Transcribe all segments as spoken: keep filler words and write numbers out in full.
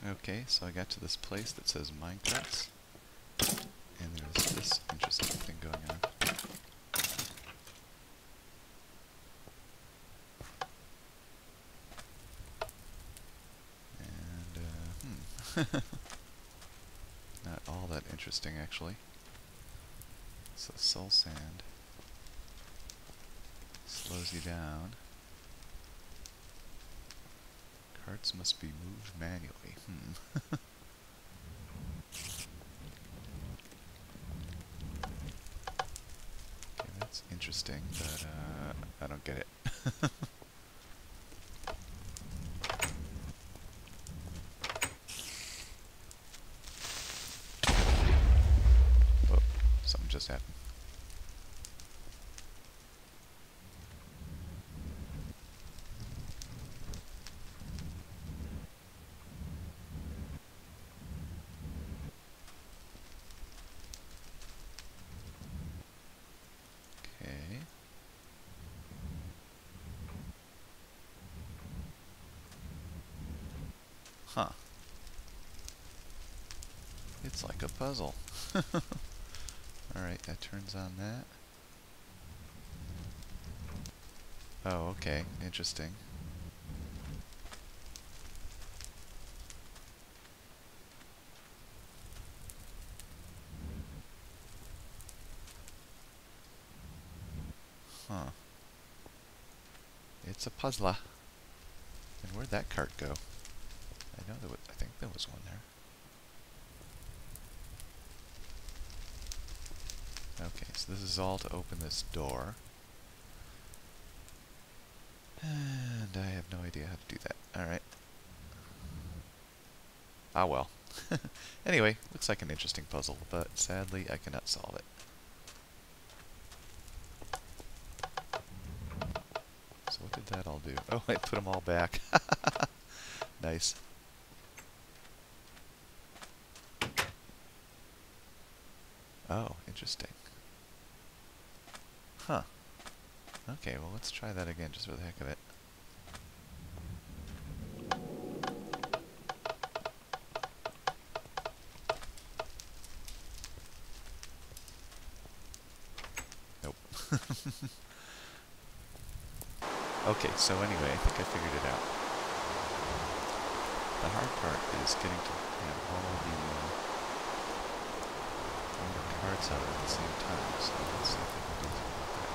Okay, so I got to this place that says minecarts, and there's this interesting thing going on. And, uh, hmm. Not all that interesting, actually. So soul sand slows you down. Carts must be moved manually. Hmm. Okay, that's interesting, but uh, I don't get it. Whoa, something just happened. Okay. Huh. It's like a puzzle. Alright, that turns on that. Oh, okay. Interesting. Huh. It's a puzzler. And where'd that cart go? I know there was, I think there was one there. Okay, so this is all to open this door. And I have no idea how to do that. Alright. Ah well. Anyway, looks like an interesting puzzle, but sadly I cannot solve it. So what did that all do? Oh, I put them all back. Nice. Oh, interesting. Huh. Okay, well let's try that again just for the heck of it. Nope. Okay, so anyway, I think I figured it out. The hard part is getting to have all the, uh, all the cards out at the same time, so let's see if I can do something like that.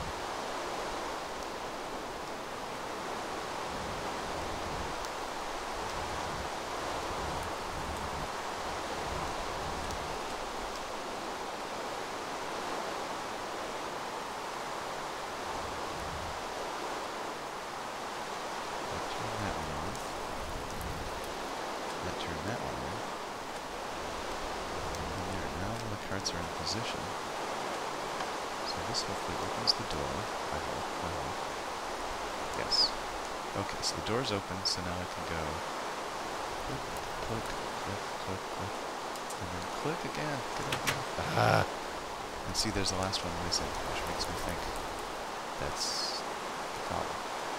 Cards are in position. So this hopefully opens the door. I hope. I hope. Yes. Okay, so the door's open, so now I can go click, click, click, click, click, and then click again. Get open. Ah! And see, there's the last one missing, which makes me think that's the problem.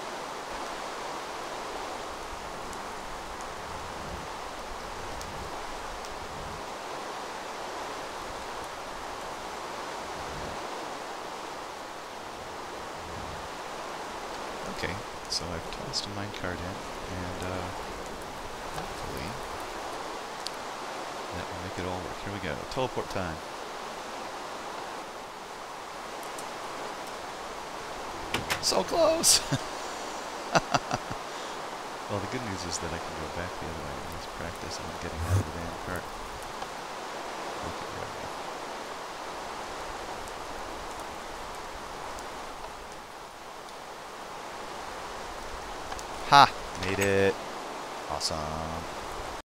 Okay, so I've tossed a minecart in, and uh, hopefully that will make it all work. Here we go. Teleport time. So close! Well, the good news is that I can go back the other way. Let's practice on getting out of the damn cart. Okay, there we go. Ha! Made it! Awesome.